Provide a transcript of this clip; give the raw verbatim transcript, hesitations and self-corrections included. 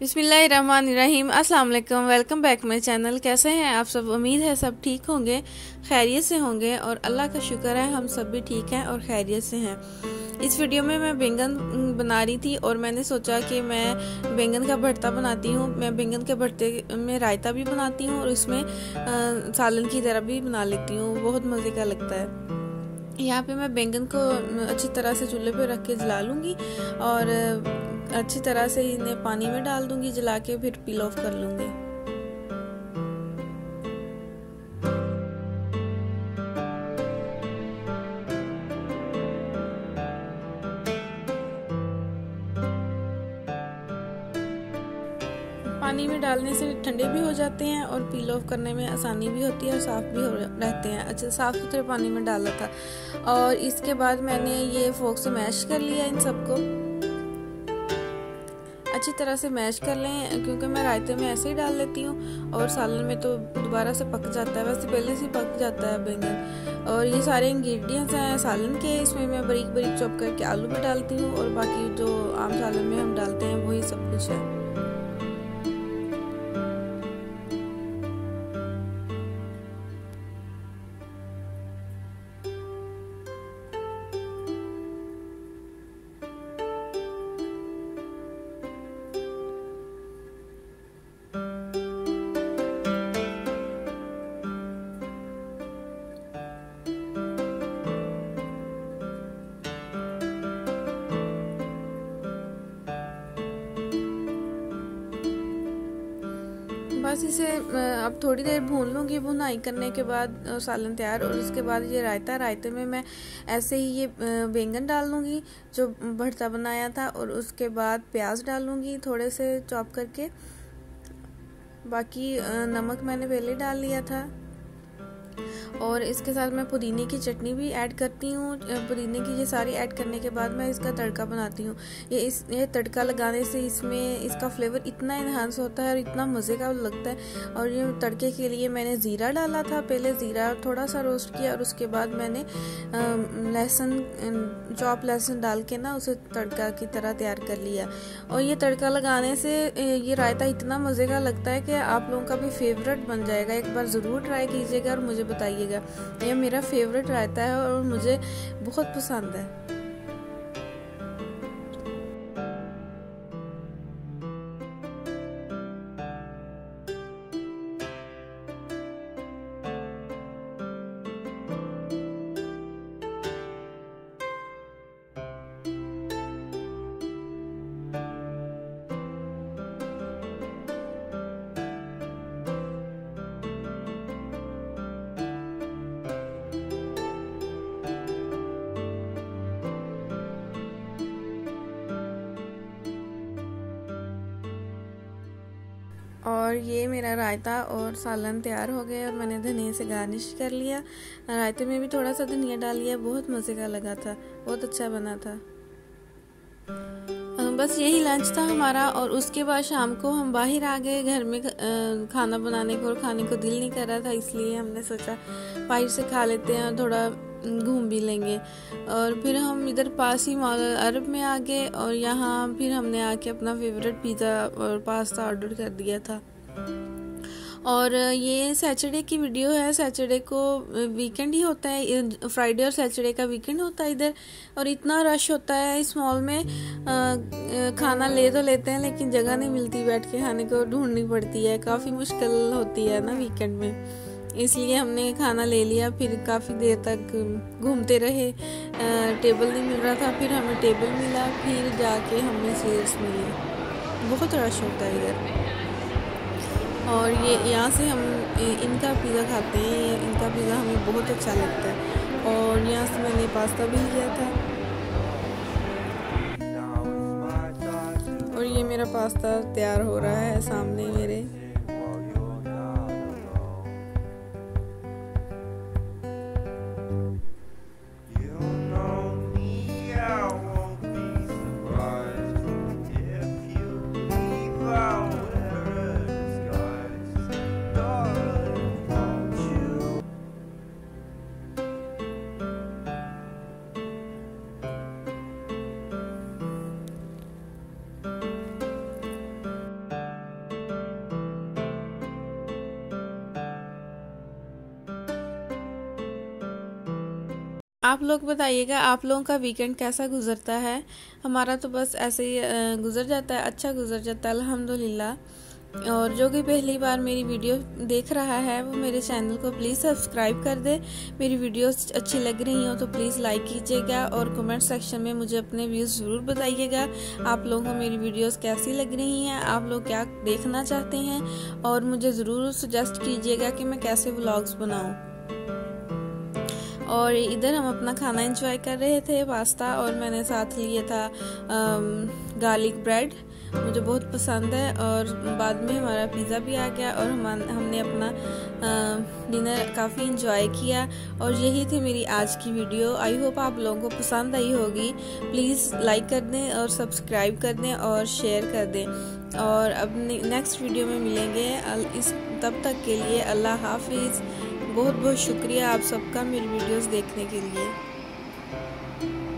बिस्मिल्लाहिर्रहमानिर्रहीम। अस्सलाम वालेकुम, वेलकम बैक माई चैनल। कैसे हैं आप सब? उम्मीद है सब ठीक होंगे, खैरियत से होंगे और अल्लाह का शुक्र है हम सब भी ठीक हैं और खैरियत से हैं। इस वीडियो में मैं बैंगन बना रही थी और मैंने सोचा कि मैं बैंगन का भरता बनाती हूँ। मैं बैंगन के भरते में रायता भी बनाती हूँ और इसमें सालन की तरह भी बना लेती हूँ, बहुत मज़े का लगता है। यहाँ पे मैं बैंगन को अच्छी तरह से चूल्हे पे रख के जला लूँगी और अच्छी तरह से इन्हें पानी में डाल दूँगी, जला के फिर पील ऑफ कर लूँगी। पानी में डालने से ठंडे भी हो जाते हैं और पील ऑफ करने में आसानी भी होती है और साफ़ भी हो रहते हैं। अच्छा, साफ़ सुथरे पानी में डाला था और इसके बाद मैंने ये फोक से मैश कर लिया। इन सबको अच्छी तरह से मैश कर लें, क्योंकि मैं रायते में ऐसे ही डाल लेती हूँ और सालन में तो दोबारा से पक जाता है, वैसे पहले से पक जाता है बैंगन। और ये सारे इंग्रेडिएंट्स हैं सालन के। इसमें मैं बारीक बारीक चॉप करके आलू भी डालती हूँ और बाकी जो आम सालन में हम डालते हैं वही सब कुछ है। बस इसे अब थोड़ी देर भून लूँगी। भुनाई करने के बाद सालन तैयार। और उसके बाद ये रायता, रायते में मैं ऐसे ही ये बैंगन डाल लूँगी जो भरता बनाया था और उसके बाद प्याज डाल लूँगी थोड़े से चॉप करके। बाकी नमक मैंने पहले डाल लिया था और इसके साथ मैं पुदीने की चटनी भी ऐड करती हूँ। पुदीने की ये सारी ऐड करने के बाद मैं इसका तड़का बनाती हूँ। ये इस ये तड़का लगाने से इसमें इसका फ्लेवर इतना इन्हांस होता है और इतना मज़े का लगता है। और ये तड़के के लिए मैंने ज़ीरा डाला था, पहले ज़ीरा थोड़ा सा रोस्ट किया और उसके बाद मैंने लहसुन, चॉप लहसुन डाल के ना उसे तड़का की तरह तैयार कर लिया। और ये तड़का लगाने से ये रायता इतना मज़े का लगता है कि आप लोगों का भी फेवरेट बन जाएगा। एक बार ज़रूर ट्राई कीजिएगा और मुझे बताइएगा। ये मेरा फेवरेट रायता है और मुझे बहुत पसंद है। और ये मेरा रायता और सालन तैयार हो गए और मैंने धनिया से गार्निश कर लिया। रायते में भी थोड़ा सा धनिया डाल लिया, बहुत मज़े का लगा था, बहुत अच्छा बना था। बस यही लंच था हमारा और उसके बाद शाम को हम बाहर आ गए। घर में खाना बनाने को और खाने को दिल नहीं कर रहा था, इसलिए हमने सोचा बाहर से खा लेते हैं और थोड़ा घूम भी लेंगे। और फिर हम इधर पास ही मॉल अरब में आ गए और यहाँ फिर हमने आके अपना फेवरेट पिज़्ज़ा और पास्ता ऑर्डर कर दिया था। और ये सैटरडे की वीडियो है। सैटरडे को वीकेंड ही होता है, फ्राइडे और सैटरडे का वीकेंड होता है इधर। और इतना रश होता है इस मॉल में, आ, खाना ले तो लेते हैं लेकिन जगह नहीं मिलती, बैठ के खाने को ढूंढनी पड़ती है, काफ़ी मुश्किल होती है ना वीकेंड में। इसलिए हमने खाना ले लिया। फिर काफ़ी देर तक घूमते रहे, टेबल नहीं मिल रहा था, फिर हमें टेबल मिला, फिर जाके हमें चेयर्स मिली। बहुत रश होता है इधर। और ये यहाँ से हम इनका पिज़्ज़ा खाते हैं, इनका पिज़्ज़ा हमें बहुत अच्छा लगता है। और यहाँ से मैंने पास्ता भी लिया था और ये मेरा पास्ता तैयार हो रहा है सामने मेरे। आप लोग बताइएगा आप लोगों का वीकेंड कैसा गुजरता है। हमारा तो बस ऐसे ही गुजर जाता है, अच्छा गुजर जाता है अल्हम्दुलिल्लाह। और जो कि पहली बार मेरी वीडियो देख रहा है वो मेरे चैनल को प्लीज़ सब्सक्राइब कर दे। मेरी वीडियोस अच्छी लग रही हो तो प्लीज़ लाइक कीजिएगा और कमेंट सेक्शन में मुझे अपने व्यूज़ ज़रूर बताइएगा। आप लोगों को मेरी वीडियोस कैसी लग रही हैं, आप लोग क्या देखना चाहते हैं, और मुझे ज़रूर सजेस्ट कीजिएगा कि मैं कैसे व्लॉग्स बनाऊँ। और इधर हम अपना खाना एंजॉय कर रहे थे, पास्ता, और मैंने साथ लिया था गार्लिक ब्रेड, मुझे बहुत पसंद है। और बाद में हमारा पिज़्ज़ा भी आ गया और हम हमने अपना डिनर काफ़ी इंजॉय किया। और यही थी मेरी आज की वीडियो। आई होप आप लोगों को पसंद आई होगी। प्लीज़ लाइक कर दें और सब्सक्राइब कर दें और शेयर कर दें। और अब नेक्स्ट वीडियो में मिलेंगे। इस तब तक के लिए अल्लाह हाफिज़। बहुत बहुत शुक्रिया आप सबका मेरी वीडियोस देखने के लिए।